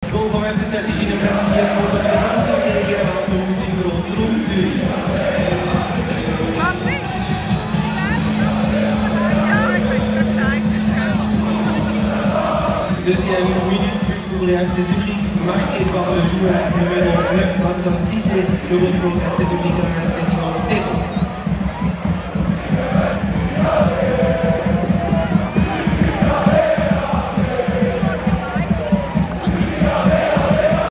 Das Goal vom FCZ ist Ihnen präsentiert worden von der Fernsehregie Welthaus im Grossraum Zürich. Deuxième minute pour les FC Zurich, marqué par le joueur numéro 9, Hassan Cissé. Le score FC Zurich 1, FC Sion 0.